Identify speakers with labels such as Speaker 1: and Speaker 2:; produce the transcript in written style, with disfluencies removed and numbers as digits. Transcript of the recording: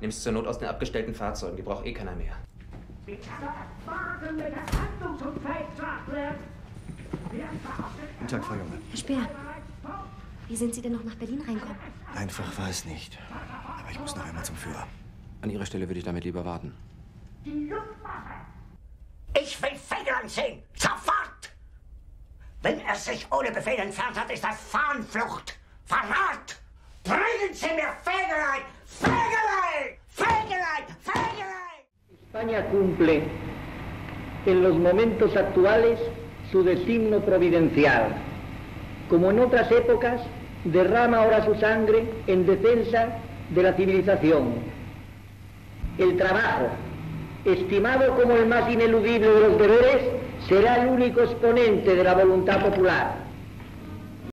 Speaker 1: Nimm's zur Not aus den abgestellten Fahrzeugen, die braucht eh keiner mehr.
Speaker 2: Guten Tag, Frau Junge.
Speaker 3: Herr Speer, wie sind Sie denn noch nach Berlin reinkommen?
Speaker 2: Einfach war es nicht. Aber ich muss noch einmal zum Führer.
Speaker 4: An Ihrer Stelle würde ich damit lieber warten.
Speaker 5: Ich will Fegelein sehen! Sofort! Wenn er sich ohne Befehl entfernt hat, ist das Fahnenflucht! Verrat! Bringen Sie mir Fegelein! Fegelein! Fegelein! Fegelein!
Speaker 6: España cumple en los momentos actuales su designio providencial. Como en otras épocas, derrama ahora su sangre en defensa de la civilización. El trabajo, estimado como el más ineludible de los deberes, será el único exponente de la voluntad popular.